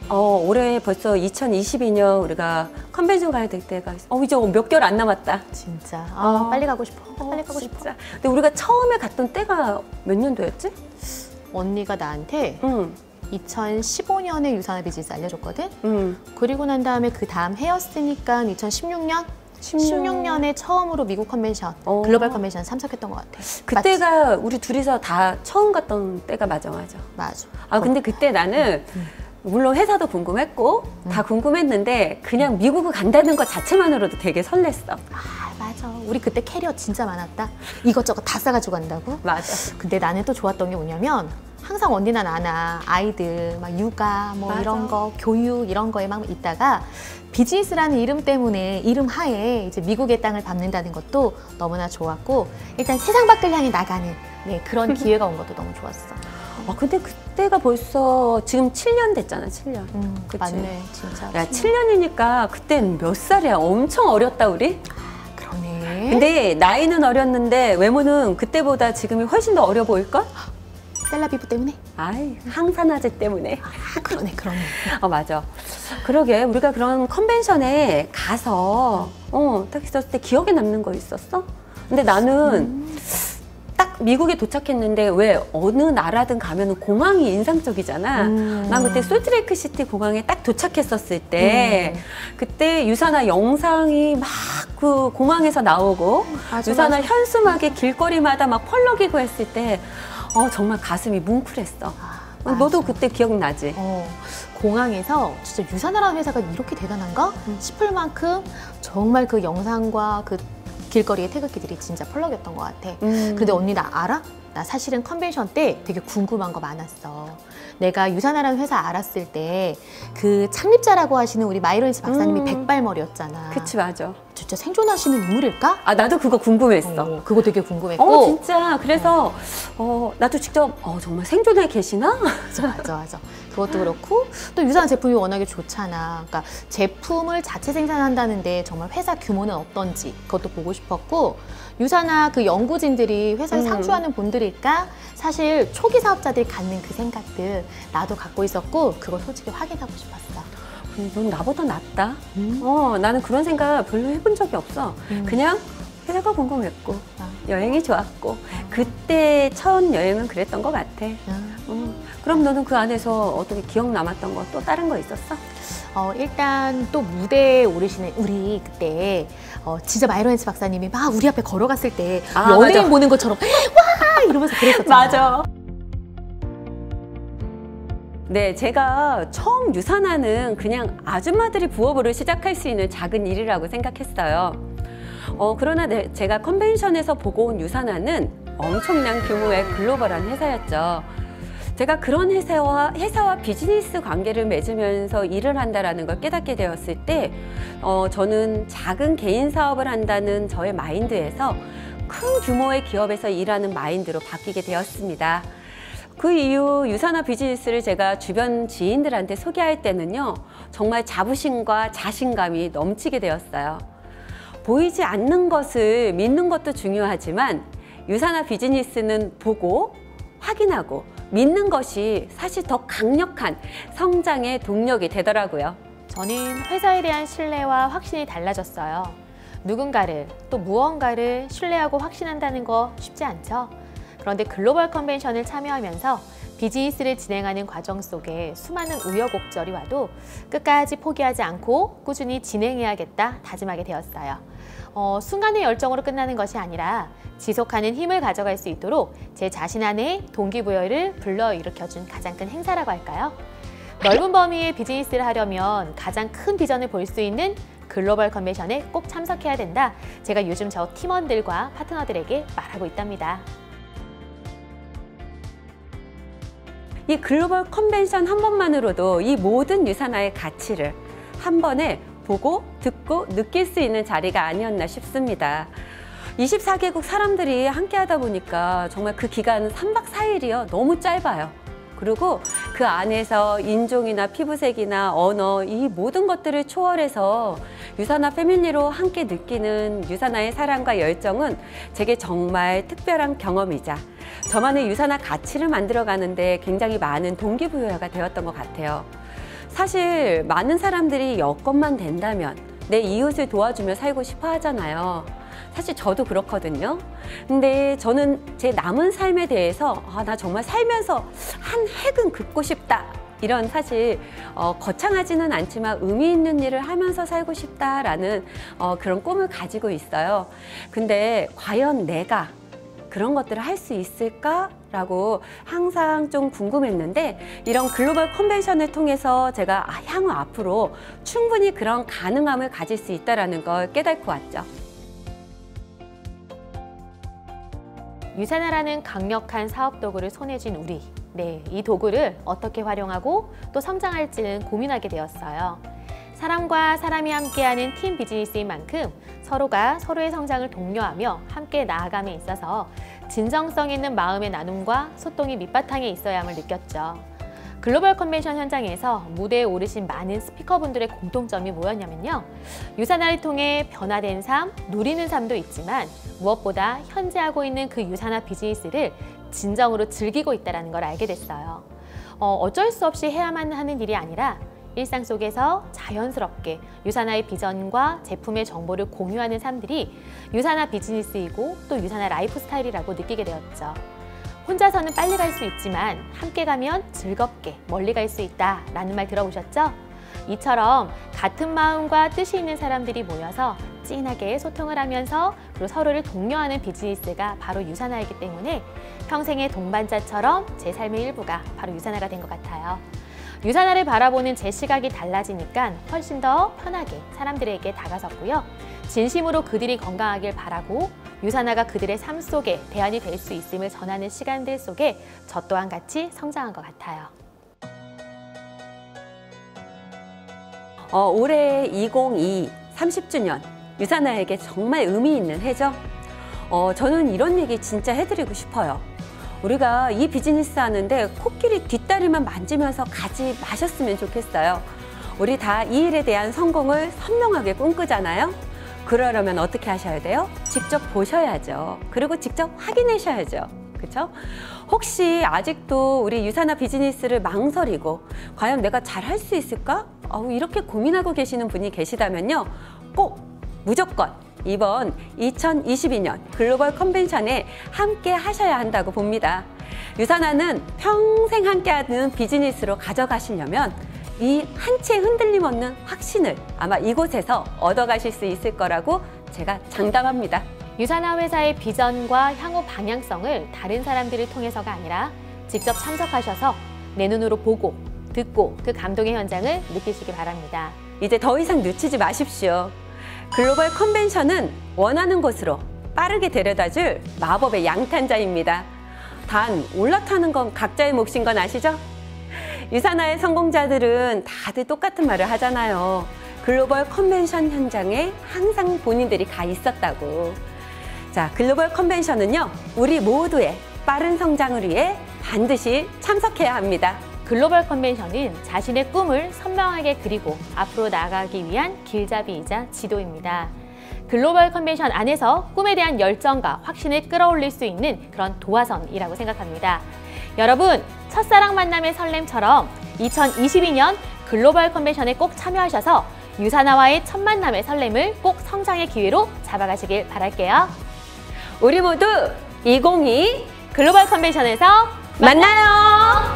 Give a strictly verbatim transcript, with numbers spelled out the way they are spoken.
어, 올해 벌써 이천이십이 년 우리가 컨벤션 가야 될 때가 있어. 어, 이제 몇 개월 안 남았다. 진짜. 아, 어. 빨리 가고 싶어. 어, 빨리 가고 진짜. 싶어. 근데 우리가 처음에 갔던 때가 몇 년도였지? 언니가 나한테 응. 이천십오 년에 유산화 비즈니스 알려줬거든? 응. 그리고 난 다음에 그 다음 해였으니까 이천십육 년? 십육 년에 처음으로 미국 컨벤션, 어. 글로벌 컨벤션 참석했던 것 같아. 그때가 맞지? 우리 둘이서 다 처음 갔던 때가 맞아, 맞아. 맞아. 아, 근데 그때 나는 음. 물론 회사도 궁금했고 음. 다 궁금했는데 그냥 미국을 간다는 것 자체만으로도 되게 설렜어. 아, 맞아. 우리 그때 캐리어 진짜 많았다. 이것저것 다 싸가지고 간다고? 맞아. 근데 나는 또 좋았던 게 뭐냐면 항상 언니나 나나 아이들 막 육아 뭐 맞아. 이런 거 교육 이런 거에 막 있다가 비즈니스라는 이름 때문에 이름 하에 이제 미국의 땅을 밟는다는 것도 너무나 좋았고 일단 세상 밖을 향해 나가는 네, 그런 기회가 온 것도 너무 좋았어. 아, 근데 그때가 벌써 지금 칠 년 됐잖아, 칠 년. 음, 그치? 맞네, 진짜. 야, 칠 년이니까 그땐 몇 살이야? 엄청 어렸다, 우리? 그러네. 근데 나이는 어렸는데 외모는 그때보다 지금이 훨씬 더 어려 보일걸? 셀라비브 때문에? 아이, 항산화제 때문에. 아, 그러네, 그러네. 어, 맞아. 그러게, 우리가 그런 컨벤션에 가서, 어, 딱 있었을 때 기억에 남는 거 있었어? 근데 나는 음. 딱 미국에 도착했는데 왜 어느 나라든 가면은 공항이 인상적이잖아. 음. 난 그때 솔트레이크 시티 공항에 딱 도착했었을 때, 음. 그때 유산화 영상이 막 그 공항에서 나오고, 맞아, 유산화 맞아. 현수막이 길거리마다 막 펄럭이고 했을 때, 어, 정말 가슴이 뭉클했어. 아, 너도 맞아. 그때 기억나지? 어, 공항에서 진짜 유산화라는 회사가 이렇게 대단한가 음. 싶을 만큼 정말 그 영상과 그 길거리의 태극기들이 진짜 펄럭였던 것 같아. 음. 근데 언니 나 알아? 나 사실은 컨벤션 때 되게 궁금한 거 많았어. 내가 유산화라는 회사 알았을 때 그 창립자라고 하시는 우리 마이런스 박사님이 음. 백발머리였잖아. 그치, 맞아. 진짜 생존하시는 인물일까? 아, 나도 그거 궁금했어. 어, 그거 되게 궁금했고. 어, 진짜. 그래서, 어, 나도 직접, 어, 정말 생존해 계시나? 맞아, 맞아, 맞아. 그것도 그렇고 또 유산화 제품이 워낙에 좋잖아. 그러니까 제품을 자체 생산한다는데 정말 회사 규모는 어떤지 그것도 보고 싶었고 유산화 그 연구진들이 회사에 음. 상주하는 분들일까? 사실 초기 사업자들이 갖는 그 생각들 나도 갖고 있었고 그걸 솔직히 확인하고 싶었어. 넌 나보다 낫다. 음. 어, 나는 그런 생각 별로 해본 적이 없어. 음. 그냥 회사가 궁금했고, 아. 여행이 좋았고, 그때 첫 여행은 그랬던 것 같아. 음. 음. 그럼 너는 그 안에서 어떻게 기억 남았던 거 또 다른 거 있었어? 어, 일단 또 무대에 오르시는 우리 그때 어, 진짜 마이런스 박사님이 막 우리 앞에 걸어갔을 때 아, 연예인 맞아. 보는 것처럼 와 이러면서 그랬었잖아. 네, 제가 처음 유산화는 그냥 아줌마들이 부업으로 시작할 수 있는 작은 일이라고 생각했어요. 어, 그러나 네, 제가 컨벤션에서 보고 온 유산화는 엄청난 규모의 글로벌한 회사였죠. 제가 그런 회사와, 회사와 비즈니스 관계를 맺으면서 일을 한다는 걸 깨닫게 되었을 때 어, 저는 작은 개인 사업을 한다는 저의 마인드에서 큰 규모의 기업에서 일하는 마인드로 바뀌게 되었습니다. 그 이후 유산화 비즈니스를 제가 주변 지인들한테 소개할 때는요, 정말 자부심과 자신감이 넘치게 되었어요. 보이지 않는 것을 믿는 것도 중요하지만 유산화 비즈니스는 보고 확인하고 믿는 것이 사실 더 강력한 성장의 동력이 되더라고요. 저는 회사에 대한 신뢰와 확신이 달라졌어요. 누군가를 또 무언가를 신뢰하고 확신한다는 거 쉽지 않죠? 그런데 글로벌 컨벤션을 참여하면서 비즈니스를 진행하는 과정 속에 수많은 우여곡절이 와도 끝까지 포기하지 않고 꾸준히 진행해야겠다 다짐하게 되었어요. 어, 순간의 열정으로 끝나는 것이 아니라 지속하는 힘을 가져갈 수 있도록 제 자신 안에 동기부여를 불러일으켜준 가장 큰 행사라고 할까요? 넓은 범위의 비즈니스를 하려면 가장 큰 비전을 볼 수 있는 글로벌 컨벤션에 꼭 참석해야 된다. 제가 요즘 저 팀원들과 파트너들에게 말하고 있답니다. 이 글로벌 컨벤션 한 번만으로도 이 모든 유산화의 가치를 한 번에 보고 듣고 느낄 수 있는 자리가 아니었나 싶습니다. 이십사 개국 사람들이 함께 하다 보니까 정말 그 기간은 삼 박 사 일이요. 너무 짧아요. 그리고 그 안에서 인종이나 피부색이나 언어 이 모든 것들을 초월해서 유산화 패밀리로 함께 느끼는 유산화의 사랑과 열정은 제게 정말 특별한 경험이자 저만의 유산화 가치를 만들어가는데 굉장히 많은 동기부여가 되었던 것 같아요. 사실 많은 사람들이 여건만 된다면 내 이웃을 도와주며 살고 싶어 하잖아요. 사실 저도 그렇거든요. 근데 저는 제 남은 삶에 대해서 아, 나 정말 살면서 한 획은 긋고 싶다. 이런 사실 어, 거창하지는 않지만 의미 있는 일을 하면서 살고 싶다라는 어, 그런 꿈을 가지고 있어요. 근데 과연 내가 그런 것들을 할 수 있을까라고 항상 좀 궁금했는데 이런 글로벌 컨벤션을 통해서 제가 아, 향후 앞으로 충분히 그런 가능함을 가질 수 있다는 걸 깨닫고 왔죠. 유산화라는 강력한 사업 도구를 손에 쥔 우리. 네, 이 도구를 어떻게 활용하고 또 성장할지는 고민하게 되었어요. 사람과 사람이 함께하는 팀 비즈니스인 만큼 서로가 서로의 성장을 독려하며 함께 나아감에 있어서 진정성 있는 마음의 나눔과 소통이 밑바탕에 있어야 함을 느꼈죠. 글로벌 컨벤션 현장에서 무대에 오르신 많은 스피커분들의 공통점이 뭐였냐면요. 유산화를 통해 변화된 삶, 누리는 삶도 있지만 무엇보다 현재 하고 있는 그 유산화 비즈니스를 진정으로 즐기고 있다는 걸 알게 됐어요. 어, 어쩔 수 없이 해야만 하는 일이 아니라 일상 속에서 자연스럽게 유산화의 비전과 제품의 정보를 공유하는 삶들이 유산화 비즈니스이고 또 유산화 라이프 스타일이라고 느끼게 되었죠. 혼자서는 빨리 갈 수 있지만 함께 가면 즐겁게 멀리 갈 수 있다라는 말 들어보셨죠? 이처럼 같은 마음과 뜻이 있는 사람들이 모여서 찐하게 소통을 하면서 그리고 서로를 독려하는 비즈니스가 바로 유산화이기 때문에 평생의 동반자처럼 제 삶의 일부가 바로 유산화가 된 것 같아요. 유산화를 바라보는 제 시각이 달라지니까 훨씬 더 편하게 사람들에게 다가섰고요. 진심으로 그들이 건강하길 바라고 유산화가 그들의 삶 속에 대안이 될 수 있음을 전하는 시간들 속에 저 또한 같이 성장한 것 같아요. 어, 올해 이천이십이 삼십 주년 유산화에게 정말 의미 있는 해죠. 어, 저는 이런 얘기 진짜 해드리고 싶어요. 우리가 이 비즈니스 하는데 코끼리 뒷다리만 만지면서 가지 마셨으면 좋겠어요. 우리 다 이 일에 대한 성공을 선명하게 꿈꾸잖아요. 그러려면 어떻게 하셔야 돼요? 직접 보셔야죠. 그리고 직접 확인하셔야죠. 그렇죠? 혹시 아직도 우리 유산화 비즈니스를 망설이고 과연 내가 잘 할 수 있을까? 어우, 이렇게 고민하고 계시는 분이 계시다면요. 꼭 무조건 이번 이천이십이 년 글로벌 컨벤션에 함께 하셔야 한다고 봅니다. 유산화는 평생 함께하는 비즈니스로 가져가시려면 이 한 채 흔들림 없는 확신을 아마 이곳에서 얻어가실 수 있을 거라고 제가 장담합니다. 유산화 회사의 비전과 향후 방향성을 다른 사람들을 통해서가 아니라 직접 참석하셔서 내 눈으로 보고 듣고 그 감동의 현장을 느끼시기 바랍니다. 이제 더 이상 늦추지 마십시오. 글로벌 컨벤션은 원하는 곳으로 빠르게 데려다줄 마법의 양탄자입니다. 단 올라타는 건 각자의 몫인 건 아시죠? 유산화의 성공자들은 다들 똑같은 말을 하잖아요. 글로벌 컨벤션 현장에 항상 본인들이 가 있었다고. 자, 글로벌 컨벤션은요, 우리 모두의 빠른 성장을 위해 반드시 참석해야 합니다. 글로벌 컨벤션은 자신의 꿈을 선명하게 그리고 앞으로 나아가기 위한 길잡이이자 지도입니다. 글로벌 컨벤션 안에서 꿈에 대한 열정과 확신을 끌어올릴 수 있는 그런 도화선이라고 생각합니다. 여러분, 첫사랑 만남의 설렘처럼 이천이십이 년 글로벌 컨벤션에 꼭 참여하셔서 유산화와의 첫 만남의 설렘을 꼭 성장의 기회로 잡아가시길 바랄게요. 우리 모두 이천이십이 글로벌 컨벤션에서 만나요.